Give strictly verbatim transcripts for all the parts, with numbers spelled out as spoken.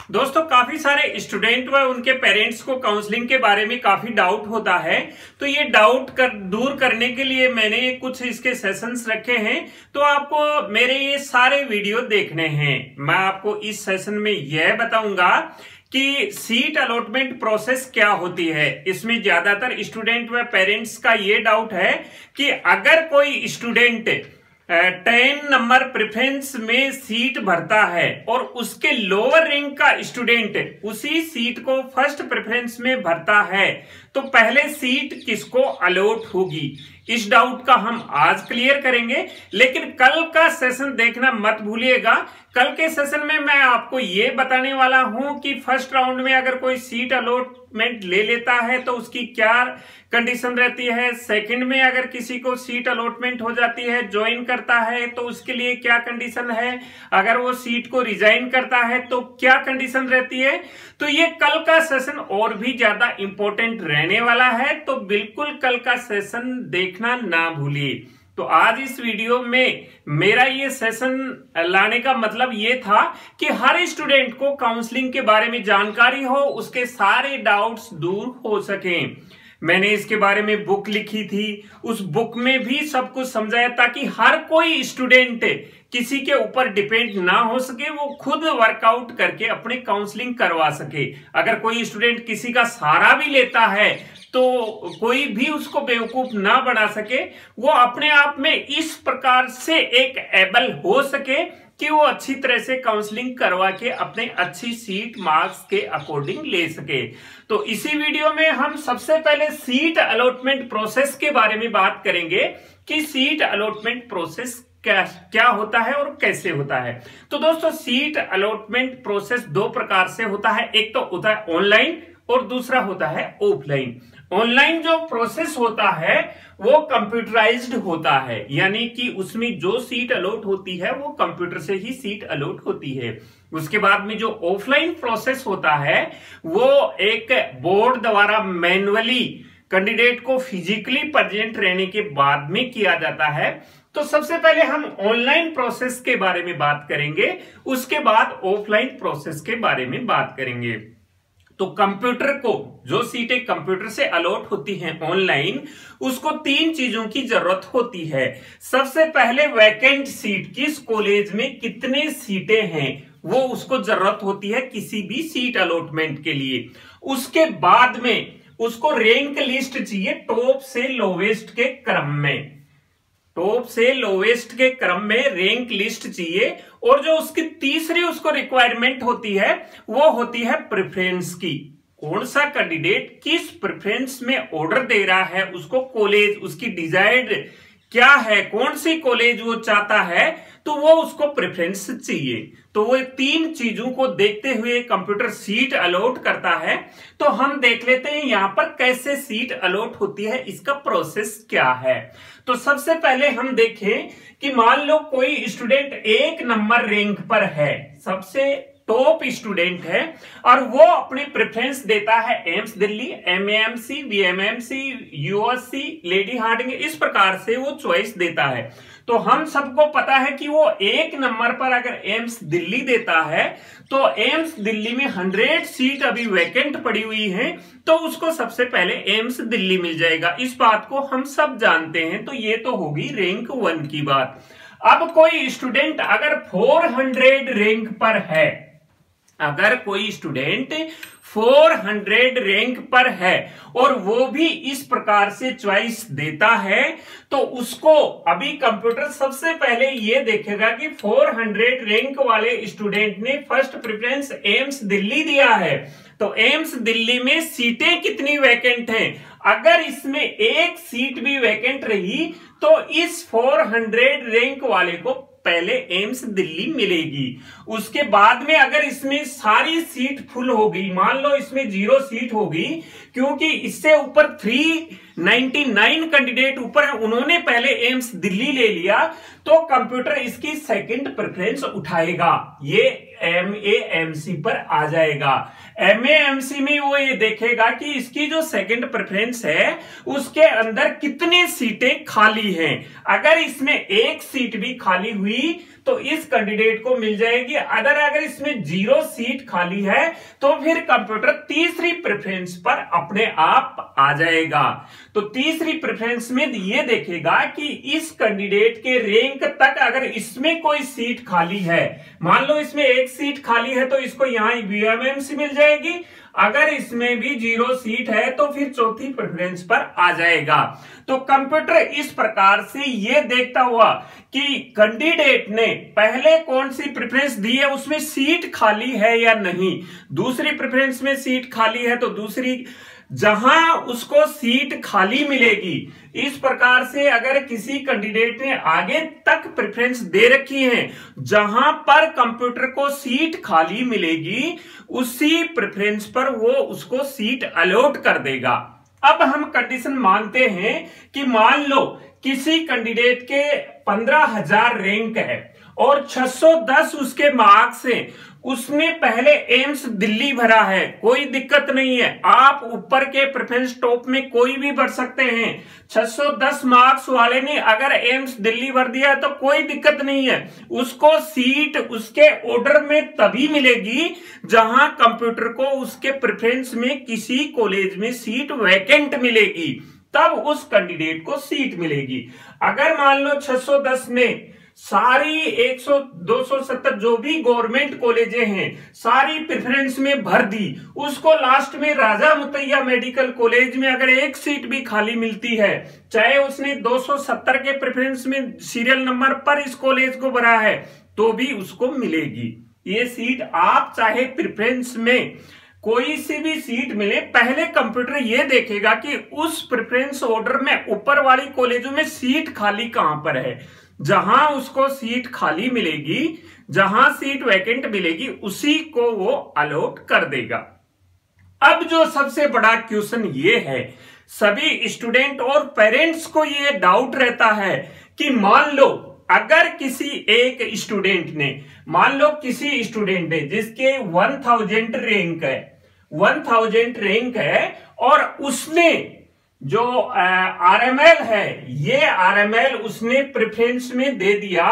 दोस्तों काफी सारे स्टूडेंट व उनके पेरेंट्स को काउंसलिंग के बारे में काफी डाउट होता है, तो ये डाउट कर दूर करने के लिए मैंने कुछ इसके सेशंस रखे हैं। तो आपको मेरे ये सारे वीडियो देखने हैं। मैं आपको इस सेशन में यह बताऊंगा कि सीट अलॉटमेंट प्रोसेस क्या होती है। इसमें ज्यादातर स्टूडेंट व पेरेंट्स का ये डाउट है कि अगर कोई स्टूडेंट टेन नंबर प्रेफरेंस में सीट भरता है और उसके लोअर रैंक का स्टूडेंट उसी सीट को फर्स्ट प्रेफरेंस में भरता है, तो पहले सीट किसको अलॉट होगी, इस डाउट का हम आज क्लियर करेंगे। लेकिन कल का सेशन देखना मत भूलिएगा। कल के सेशन में मैं आपको ये बताने वाला हूं कि फर्स्ट राउंड में अगर कोई सीट अलॉटमेंट ले लेता है तो उसकी क्या कंडीशन रहती है, सेकंड में अगर किसी को सीट अलॉटमेंट हो जाती है, ज्वाइन करता है तो उसके लिए क्या कंडीशन है, अगर वो सीट को रिजाइन करता है तो क्या कंडीशन रहती है। तो ये कल का सेशन और भी ज्यादा इंपॉर्टेंट रहने वाला है, तो बिल्कुल कल का सेशन देखना ना भूलिए। तो आज इस वीडियो में मेरा ये सेशन लाने का मतलब ये था कि हर स्टूडेंट को काउंसलिंग के बारे में जानकारी हो, उसके सारे डाउट्स दूर हो सकें। मैंने इसके बारे में बुक लिखी थी, उस बुक में भी सब कुछ समझाया ताकि हर कोई स्टूडेंट किसी के ऊपर डिपेंड ना हो सके, वो खुद वर्कआउट करके अपने काउंसलिंग करवा सके। अगर कोई स्टूडेंट किसी का सहारा भी लेता है तो कोई भी उसको बेवकूफ ना बना सके, वो अपने आप में इस प्रकार से एक एबल हो सके कि वो अच्छी तरह से काउंसलिंग करवा के अपने अच्छी सीट मार्क्स के अकॉर्डिंग ले सके। तो इसी वीडियो में हम सबसे पहले सीट अलॉटमेंट प्रोसेस के बारे में बात करेंगे कि सीट अलॉटमेंट प्रोसेस क्या क्या होता है और कैसे होता है। तो दोस्तों सीट अलॉटमेंट प्रोसेस दो प्रकार से होता है, एक तो होता है ऑनलाइन और दूसरा होता है ऑफलाइन। ऑनलाइन जो प्रोसेस होता है वो कंप्यूटराइज्ड होता है, यानी कि उसमें जो सीट अलॉट होती है वो कंप्यूटर से ही सीट अलॉट होती है। उसके बाद में जो ऑफलाइन प्रोसेस होता है वो एक बोर्ड द्वारा मैन्युअली कैंडिडेट को फिजिकली प्रेजेंट रहने के बाद में किया जाता है। तो सबसे पहले हम ऑनलाइन प्रोसेस के बारे में बात करेंगे, उसके बाद ऑफलाइन प्रोसेस के बारे में बात करेंगे। तो कंप्यूटर को जो सीटें कंप्यूटर से अलॉट होती हैं ऑनलाइन, उसको तीन चीजों की जरूरत होती है। सबसे पहले वैकेंट सीट, किस कॉलेज में कितने सीटें हैं वो उसको जरूरत होती है किसी भी सीट अलॉटमेंट के लिए। उसके बाद में उसको रैंक लिस्ट चाहिए टॉप से लोवेस्ट के क्रम में, टॉप से लोवेस्ट के क्रम में रैंक लिस्ट चाहिए। और जो उसकी तीसरी उसको रिक्वायरमेंट होती है वो होती है प्रेफरेंस की, कौन सा कैंडिडेट किस प्रेफरेंस में ऑर्डर दे रहा है, उसको कॉलेज उसकी डिजायर्ड क्या है, कौन सी कॉलेज वो चाहता है, तो वो उसको प्रेफरेंस चाहिए। तो वो तीन चीजों को देखते हुए कंप्यूटर सीट अलॉट करता है। तो हम देख लेते हैं यहां पर कैसे सीट अलॉट होती है, इसका प्रोसेस क्या है। तो सबसे पहले हम देखें कि मान लो कोई स्टूडेंट एक नंबर रैंक पर है, सबसे टॉप स्टूडेंट है, और वो अपनी प्रेफरेंस देता है AIIMS Delhi, MAMC, BMMC, USC, Lady Hardinge, इस प्रकार से वो चॉइस देता है। तो हम सबको पता है कि वो एक नंबर पर अगर एम्स दिल्ली देता है तो एम्स दिल्ली में हंड्रेड सीट अभी वैकेंट पड़ी हुई है, तो उसको सबसे पहले एम्स दिल्ली मिल जाएगा। इस बात को हम सब जानते हैं। तो ये तो होगी रैंक वन की बात। अब कोई स्टूडेंट अगर चार सौ रैंक पर है, अगर कोई स्टूडेंट चार सौ रैंक पर है और वो भी इस प्रकार से चॉइस देता है, तो उसको अभी कंप्यूटर सबसे पहले ये देखेगा कि चार सौ रैंक वाले स्टूडेंट ने फर्स्ट प्रेफरेंस एम्स दिल्ली दिया है, तो एम्स दिल्ली में सीटें कितनी वैकेंट हैं। अगर इसमें एक सीट भी वैकेंट रही तो इस चार सौ रैंक वाले को पहले एम्स दिल्ली मिलेगी। उसके बाद में अगर इसमें सारी सीट फुल होगी, मान लो इसमें जीरो सीट होगी, क्योंकि इससे ऊपर तीन सौ निन्यानवे कैंडिडेट ऊपर है, उन्होंने पहले एम्स दिल्ली ले लिया, तो कंप्यूटर इसकी सेकंड प्रेफरेंस उठाएगा, ये एमएएमसी पर आ जाएगा। एमएएमसी में वो ये देखेगा कि इसकी जो सेकंड प्रेफरेंस है उसके अंदर कितनी सीटें खाली हैं। अगर इसमें एक सीट भी खाली हुई तो इस कैंडिडेट को मिल जाएगी। अगर अगर इसमें जीरो सीट खाली है तो फिर कंप्यूटर तीसरी प्रेफरेंस पर अपने आप आ जाएगा। तो तीसरी प्रेफरेंस में ये देखेगा कि इस कैंडिडेट के रैंक तक अगर इसमें कोई सीट खाली है, मान लो इसमें एक सीट खाली है तो इसको यहां वीएमएमसी मिल जाएगी। अगर इसमें भी जीरो सीट है तो फिर चौथी प्रेफरेंस पर आ जाएगा। तो कंप्यूटर इस प्रकार से ये देखता हुआ कि कैंडिडेट ने पहले कौन सी प्रेफरेंस दी है, उसमें सीट खाली है या नहीं। दूसरी प्रेफरेंस में सीट खाली है तो दूसरी जहां उसको सीट खाली मिलेगी। इस प्रकार से अगर किसी कैंडिडेट ने आगे तक प्रेफरेंस दे रखी है, जहां पर कंप्यूटर को सीट खाली मिलेगी उसी प्रेफरेंस पर वो उसको सीट अलॉट कर देगा। अब हम कंडीशन मानते हैं कि मान लो किसी कैंडिडेट के पंद्रह हजार रैंक है और छह सौ दस उसके मार्क्स हैं, उसने पहले एम्स दिल्ली भरा है, कोई दिक्कत नहीं है। आप ऊपर के प्रेफरेंस टॉप में कोई भी भर सकते हैं। छह सौ दस मार्क्स वाले ने अगर एम्स दिल्ली भर दिया है तो कोई दिक्कत नहीं है। उसको सीट उसके ऑर्डर में तभी मिलेगी जहां कंप्यूटर को उसके प्रेफरेंस में किसी कॉलेज में सीट वैकेंट मिलेगी, तब उस कैंडिडेट को सीट मिलेगी। अगर मान लो छह सौ दस में सारी सौ दो सौ सत्तर जो भी गवर्नमेंट कॉलेजें हैं सारी प्रेफरेंस में भर दी, उसको लास्ट में राजा मुतैया मेडिकल कॉलेज में अगर एक सीट भी खाली मिलती है, चाहे उसने दो सौ सत्तर के प्रेफरेंस में सीरियल नंबर पर इस कॉलेज को भरा है, तो भी उसको मिलेगी ये सीट। आप चाहे प्रेफरेंस में कोई सी भी सीट मिले, पहले कंप्यूटर ये देखेगा कि उस प्रेफरेंस ऑर्डर में ऊपर वाली कॉलेजों में सीट खाली कहां पर है। जहां उसको सीट खाली मिलेगी, जहां सीट वैकेंट मिलेगी, उसी को वो अलॉट कर देगा। अब जो सबसे बड़ा क्वेश्चन ये है, सभी स्टूडेंट और पेरेंट्स को ये डाउट रहता है कि मान लो अगर किसी एक स्टूडेंट ने, मान लो किसी स्टूडेंट ने जिसके वन थाउजेंड रैंक है, वन थाउजेंड रैंक है और उसने जो आरएमएल है, ये आरएमएल उसने प्रेफरेंस में दे दिया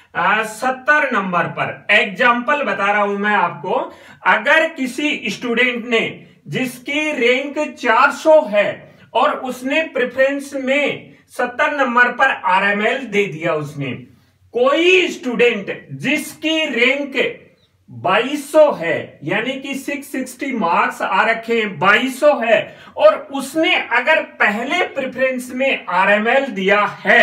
सत्तर नंबर पर। एग्जाम्पल बता रहा हूं मैं आपको, अगर किसी स्टूडेंट ने जिसकी रैंक चार सौ है और उसने प्रेफरेंस में सत्तर नंबर पर आरएमएल दे दिया, उसने कोई स्टूडेंट जिसकी रैंक बाईस सौ है, यानी कि छह सौ साठ मार्क्स आ रखे हैं, बाईस सौ है, और उसने अगर पहले प्रेफरेंस में आरएमएल दिया है,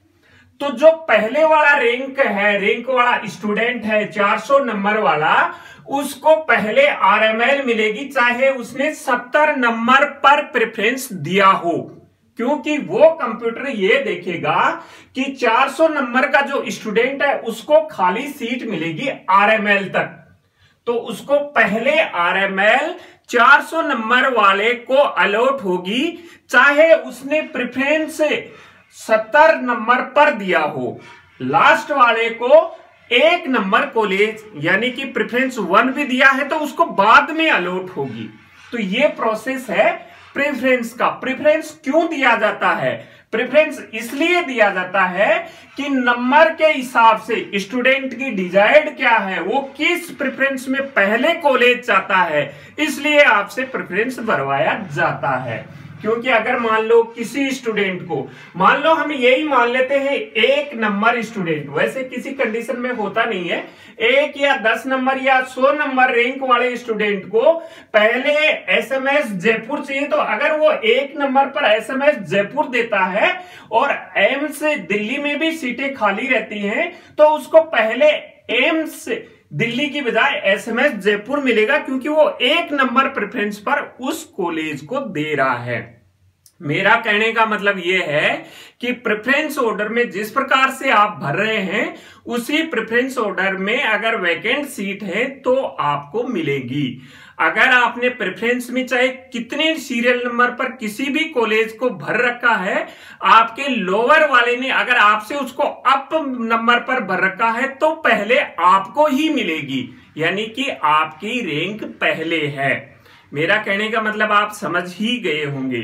तो जो पहले वाला रैंक है, रैंक वाला स्टूडेंट है चार सौ नंबर वाला, उसको पहले आरएमएल मिलेगी चाहे उसने सत्तर नंबर पर प्रेफरेंस दिया हो, क्योंकि वो कंप्यूटर ये देखेगा कि चार सौ नंबर का जो स्टूडेंट है उसको खाली सीट मिलेगी आरएमएल तक, तो उसको पहले आरएमएल चार सौ नंबर वाले को अलॉट होगी, चाहे उसने प्रेफरेंस सत्तर नंबर पर दिया हो। लास्ट वाले को एक नंबर कॉलेज यानी कि प्रेफरेंस वन भी दिया है तो उसको बाद में अलॉट होगी। तो ये प्रोसेस है प्रेफरेंस का। प्रेफरेंस क्यों दिया जाता है? प्रेफरेंस इसलिए दिया जाता है कि नंबर के हिसाब से स्टूडेंट की डिजायर्ड क्या है, वो किस प्रेफरेंस में पहले कॉलेज चाहता है, इसलिए आपसे प्रेफरेंस भरवाया जाता है। क्योंकि अगर मान लो किसी स्टूडेंट को, मान लो हम यही मान लेते हैं एक नंबर स्टूडेंट, वैसे किसी कंडीशन में होता नहीं है, एक या दस नंबर या सौ नंबर रैंक वाले स्टूडेंट को पहले एसएमएस जयपुर चाहिए, तो अगर वो एक नंबर पर एसएमएस जयपुर देता है और एम्स दिल्ली में भी सीटें खाली रहती हैं, तो उसको पहले एम्स दिल्ली की बजाय एसएमएस जयपुर मिलेगा, क्योंकि वो एक नंबर प्रेफरेंस पर उस कॉलेज को दे रहा है। मेरा कहने का मतलब यह है कि प्रेफरेंस ऑर्डर में जिस प्रकार से आप भर रहे हैं, उसी प्रेफरेंस ऑर्डर में अगर वैकेंट सीट है तो आपको मिलेगी। अगर आपने प्रेफरेंस में चाहे कितने सीरियल नंबर पर किसी भी कॉलेज को भर रखा है, आपके लोअर वाले ने अगर आपसे उसको अप नंबर पर भर रखा है, तो पहले आपको ही मिलेगी, यानी कि आपकी रैंक पहले है। मेरा कहने का मतलब आप समझ ही गए होंगे।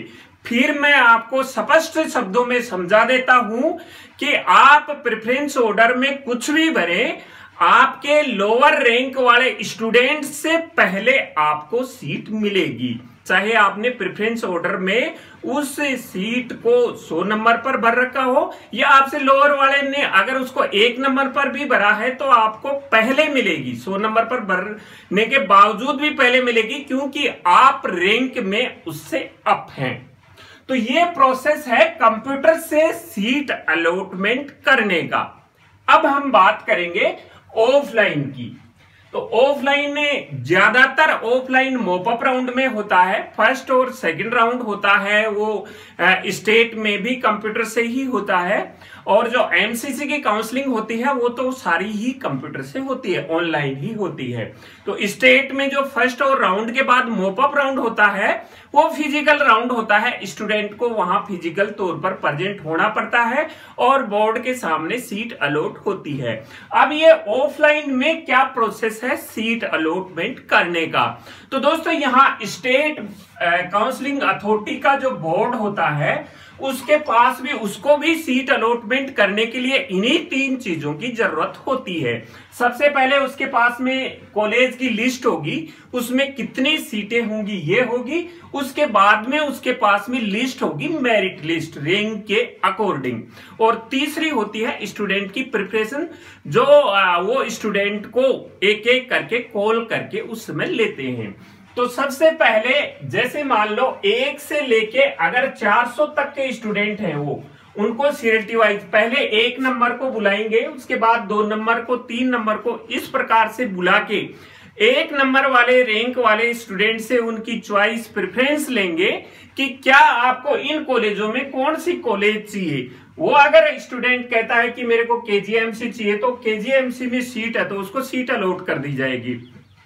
फिर मैं आपको स्पष्ट शब्दों में समझा देता हूं कि आप प्रेफरेंस ऑर्डर में कुछ भी भरें, आपके लोअर रैंक वाले स्टूडेंट से पहले आपको सीट मिलेगी। चाहे आपने प्रेफरेंस ऑर्डर में उस सीट को सौ नंबर पर भर रखा हो या आपसे लोअर वाले ने अगर उसको एक नंबर पर भी भरा है तो आपको पहले मिलेगी। सौ नंबर पर भरने के बावजूद भी पहले मिलेगी, क्योंकि आप रैंक में उससे अप हैं। तो ये प्रोसेस है कंप्यूटर से सीट अलॉटमेंट करने का। अब हम बात करेंगे ऑफलाइन की। तो ऑफलाइन में ज्यादातर ऑफलाइन मॉपअप राउंड में होता है, फर्स्ट और सेकंड राउंड होता है वो स्टेट में भी कंप्यूटर से ही होता है, और जो एमसीसी की काउंसलिंग होती है वो तो सारी ही कंप्यूटर से होती है, ऑनलाइन ही होती है। तो स्टेट में जो फर्स्ट और राउंड के बाद मॉपअप राउंड होता है वो फिजिकल राउंड होता है। स्टूडेंट को वहां फिजिकल तौर पर प्रेजेंट होना पड़ता है और बोर्ड के सामने सीट अलॉट होती है। अब ये ऑफलाइन में क्या प्रोसेस है सीट अलॉटमेंट करने का। तो दोस्तों यहाँ स्टेट काउंसलिंग अथॉरिटी का जो बोर्ड होता है उसके पास भी उसको भी सीट अलॉटमेंट करने के लिए इन्हीं तीन चीजों की जरूरत होती है। सबसे पहले उसके पास में कॉलेज की लिस्ट होगी, उसमें कितनी सीटें होंगी ये होगी। उसके बाद में उसके पास में लिस्ट होगी मेरिट लिस्ट रैंक के अकॉर्डिंग। और तीसरी होती है स्टूडेंट की प्रिपरेशन, जो वो स्टूडेंट को एक एक करके कॉल करके उस समय लेते हैं। तो सबसे पहले जैसे मान लो एक से लेके अगर चार सौ तक के स्टूडेंट हैं वो उनको सीरियलिटी वाइज पहले एक नंबर को बुलाएंगे, उसके बाद दो नंबर को, तीन नंबर को, इस प्रकार से बुला के एक नंबर वाले रैंक वाले स्टूडेंट से उनकी चॉइस प्रेफरेंस लेंगे कि क्या आपको इन कॉलेजों में कौन सी कॉलेज चाहिए। वो अगर स्टूडेंट कहता है कि मेरे को केजीएमसी चाहिए तो केजीएमसी में सीट है तो उसको सीट अलॉट कर दी जाएगी।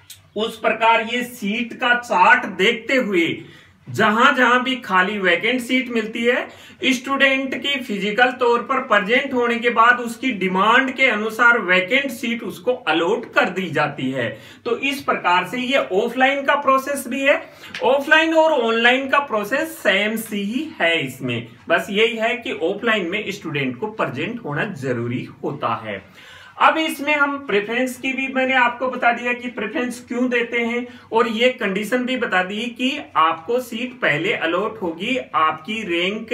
उस प्रकार ये सीट का चार्ट देखते हुए जहां जहां भी खाली वैकेंट सीट मिलती है स्टूडेंट की फिजिकल तौर पर प्रेजेंट होने के बाद उसकी डिमांड के अनुसार वैकेंट सीट उसको अलॉट कर दी जाती है। तो इस प्रकार से ये ऑफलाइन का प्रोसेस भी है। ऑफलाइन और ऑनलाइन का प्रोसेस सेम सी ही है। इसमें बस यही है कि ऑफलाइन में स्टूडेंट को प्रेजेंट होना जरूरी होता है। अब इसमें हम प्रेफरेंस की भी मैंने आपको बता दिया कि प्रेफरेंस क्यों देते हैं, और ये कंडीशन भी बता दी कि आपको सीट पहले अलॉट होगी, आपकी रैंक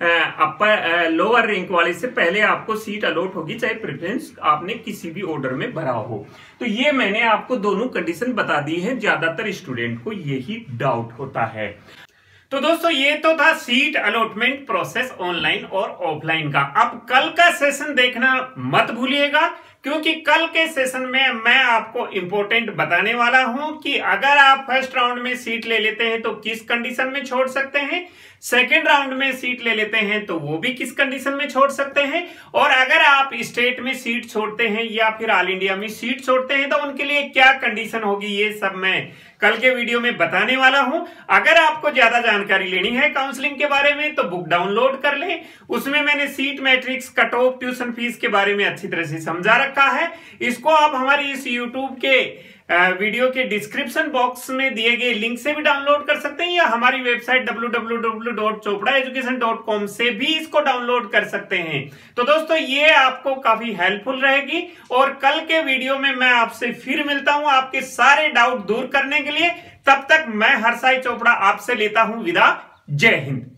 अपर लोअर रैंक वाले से पहले आपको सीट अलॉट होगी, चाहे प्रेफरेंस आपने किसी भी ऑर्डर में भरा हो। तो ये मैंने आपको दोनों कंडीशन बता दी है, ज्यादातर स्टूडेंट को यही डाउट होता है। तो दोस्तों ये तो था सीट अलॉटमेंट प्रोसेस ऑनलाइन और ऑफलाइन का। अब कल का सेशन देखना मत भूलिएगा, क्योंकि कल के सेशन में मैं आपको इंपॉर्टेंट बताने वाला हूं कि अगर आप फर्स्ट राउंड में सीट ले लेते हैं तो किस कंडीशन में छोड़ सकते हैं, सेकेंड राउंड में सीट ले लेते हैं तो वो भी किस कंडीशन में छोड़ सकते हैं, और अगर आप स्टेट में सीट छोड़ते हैं या फिर ऑल इंडिया में सीट छोड़ते हैं तो उनके लिए क्या कंडीशन होगी, ये सब मैं कल के वीडियो में बताने वाला हूं। अगर आपको ज्यादा जानकारी लेनी है काउंसलिंग के बारे में तो बुक डाउनलोड कर लें, उसमें मैंने seat matrix, cut off, tuition fees के बारे में अच्छी तरह से समझा रखा है। इसको आप हमारी इस यूट्यूब के वीडियो के डिस्क्रिप्शन बॉक्स में दिए गए लिंक से भी डाउनलोड कर सकते हैं, या हमारी website W W W dot Chopra education dot com से भी इसको डाउनलोड कर सकते हैं। तो दोस्तों ये आपको काफी हेल्पफुल रहेगी, और कल के वीडियो में मैं आपसे फिर मिलता हूं आपके सारे डाउट दूर करने के लिए। तब तक मैं हर्षाई चोपड़ा आपसे लेता हूं विदा। जय हिंद।